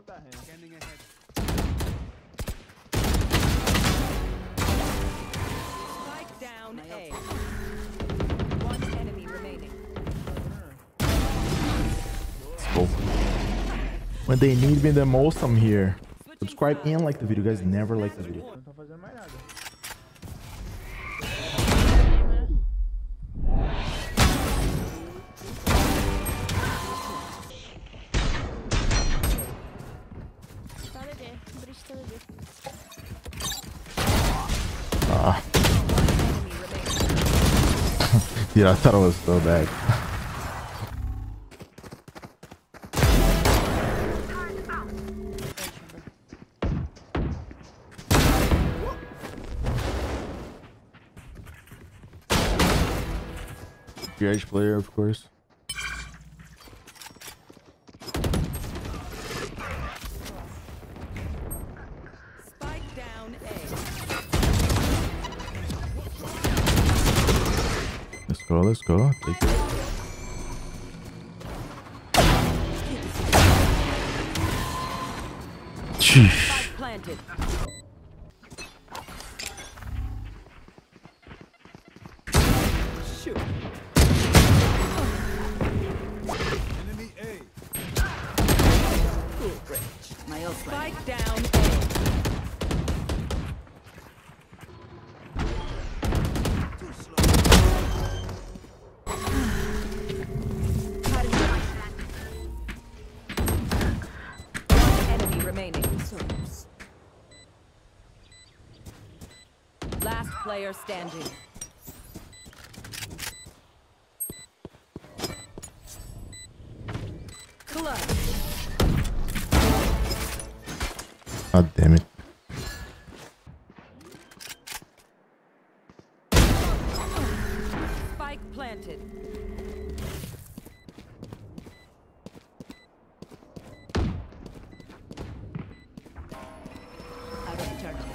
Scanning ahead. Spike down A. One enemy remaining. Let's go. When they need me the most, I'm here. Subscribe and like the video, guys. Never like the video. Não tô fazendo mais nada. Ah. Dude, I thought it was so bad. Edge player, of course. Spike down A. Let's go, let's go. Take it. Sheesh. Spike planted. Shoot. Enemy A. Spike down A. One enemy remaining. Last player standing. Clutch. God damn it. Spike planted. Out of the turret.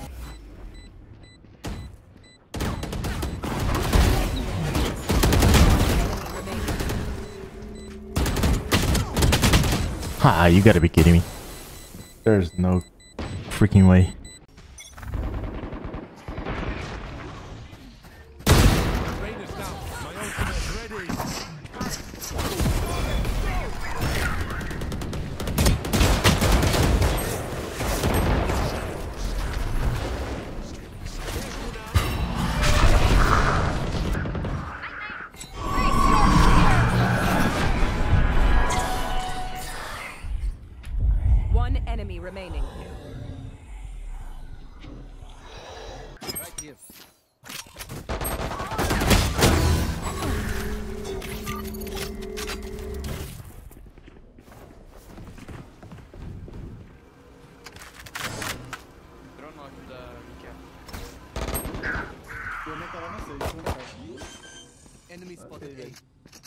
Ha, you gotta be kidding me. There's no freaking way. Rain is down. My ultimate ready. One enemy remaining. Right here. Drone lock da Mika. Eu nem tava na sede, não tá. Enemy spotted A.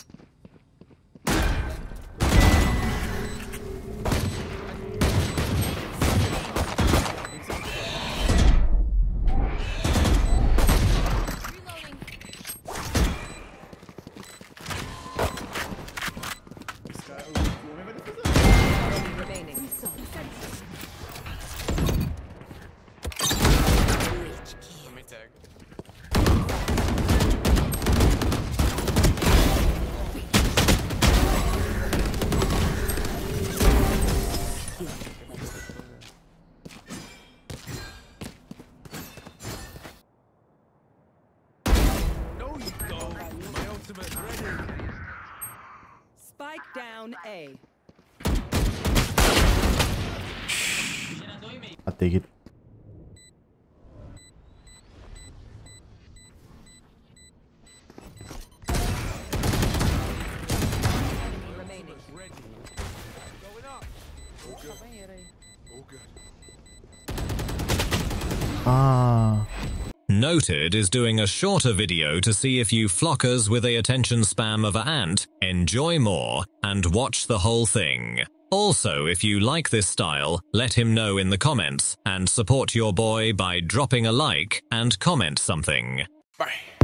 Esse cara, o homem vai defusar. Enemy remaining. Let me tag. No, you don't. My ultimate ready. Spike down A. I'll take it. Enemy remaining. Ready. Going up. All good. All good. Ah. Noted is doing a shorter video to see if you flockers with the attention spam of an ant enjoy more and watch the whole thing. Also, if you like this style, let him know in the comments and support your boy by dropping a like and comment something. Bye.